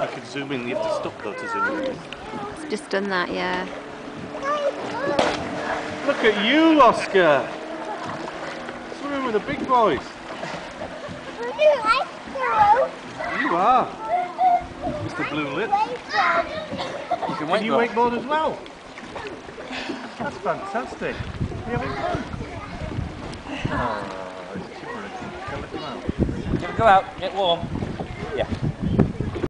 You can zoom in, you have to stop though to zoom in. It's just done that, yeah. Look at you, Oscar! Swimming with the big boys. You are. Mr. Blue Lips. Can you wakeboard as well? That's fantastic. Are you having fun? Oh, it's chivalrous. Go let him out. Go out, get warm.